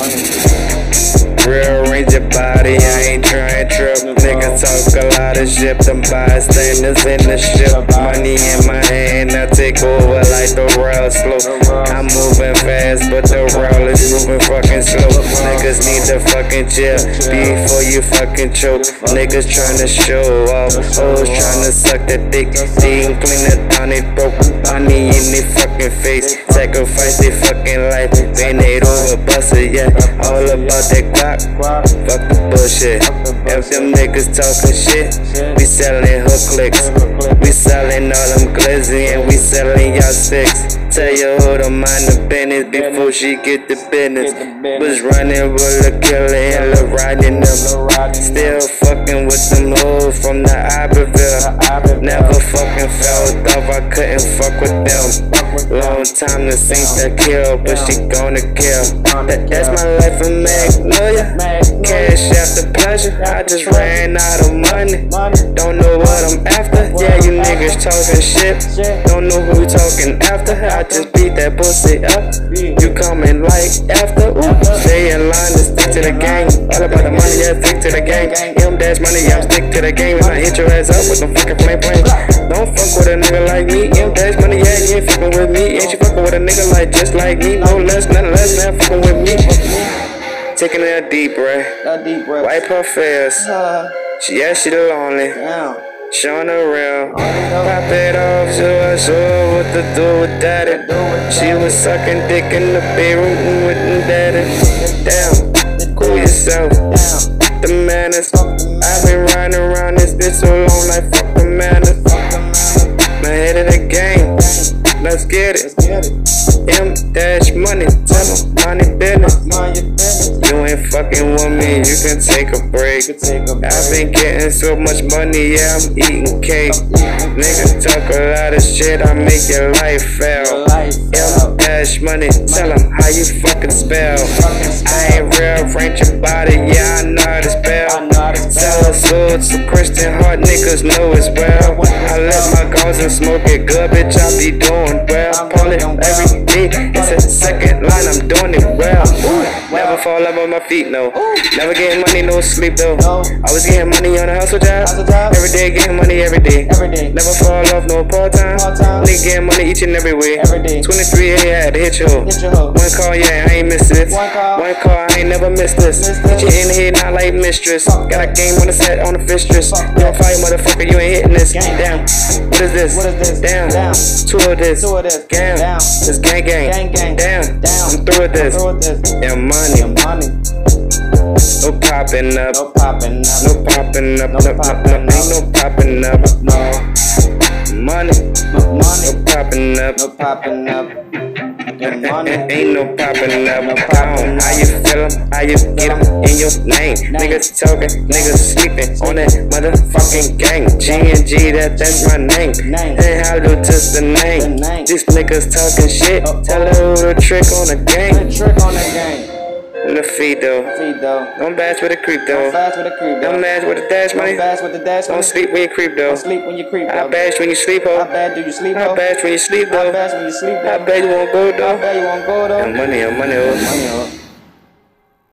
Rearrange your body, I ain't trying to trip. Niggas talk a lot of shit, them bystanders in the ship. Money in my hand, I take over like the rail slow. I'm moving fast, but the rail is moving fucking slow. Niggas need to fucking chill before you fucking choke. Niggas trying to show off, hoes trying to suck the dick. They ain't clean it down, they broke money in their fucking face. Sacrifice their fucking life, bend it over, bust it, yeah. All about that guap. Fuck the bullshit. If them niggas talking shit, we selling hook clicks. We selling all them glizzy and we selling y'all sticks. Tell your hoe to mind the business before she get the business. Was running with a killer and Lil riding them. Still fucking with them hoes from the Iberville. Never fucking felt off, I couldn't fuck with them. Long time to sink that kill, but she gonna kill. That's my life in Magnolia. Cash after pleasure, I just ran out of money. Don't know what I'm after. Yeah, you niggas talking shit. Don't know who talking after. I just beat that pussy up. You coming like after. Ooh. Stay in line to stick to the gang. All about the money, yeah, stick to the gang. M-dash money, yeah, stick to the game. And I hit your ass up with some fucking flame. Don't fuck with a nigga like me. M-dash money, yeah, you ain't fucking with me. Ain't you fucking with a nigga like just like me? No less, nothing less, not fucking with me. Taking a deep breath, wipe her face. Yeah, she lonely. Showing her real. Pop it off, show her what to do with daddy. She was sucking dick in the bedroom with daddy. Damn, cool yourself. The manners. I've been riding around this bitch so long, like fuck the manners. My head of the game. Let's get it. M-dash money, tell them, money business. You ain't fucking with me, you can take a break. I've been getting so much money, yeah, I'm eating cake. Niggas talk a lot of shit, I make your life fail. M-dash money, tell them how you fucking spell. I ain't rearrange your body, yeah, I know how to spell. Tell us swords so Christian heart niggas know as well. I let my guns and smoke it good, bitch, I be doing well. Pull it every day, it's a second line, I'm doing it well. Never fall up on my feet, no. Never getting money, no sleep though. Always getting money on a hustle job. Every day getting money, every day. Never fall off, no part-time. Nigga getting money each and every way. 23, yeah, I had to hit you. One call, yeah, I ain't missed this. One call, I ain't never missed this. Hit you in the head, not like mistress. Got a game on the set, on the fistress. You on fire, motherfucker, you ain't hitting this. Damn, what is this? Damn, two of this. Damn, this gang. Damn, I'm through with this. Damn money. No popping up. No popping up. Ain't no popping up. Money. No popping up. Ain't no popping up. How you feel 'em? How you get 'em in your name? Niggas talking, niggas sleeping on that motherfucking gang. G&G, that's my name. And how to just the name? These niggas talking shit. Tell her the trick on the gang. In the feed though. Don't bash with a creep though. Don't match with the dash money. Don't sleep when you creep though. I bash when you sleep ho. I bash when you sleep though. I bet you won't go though. And money.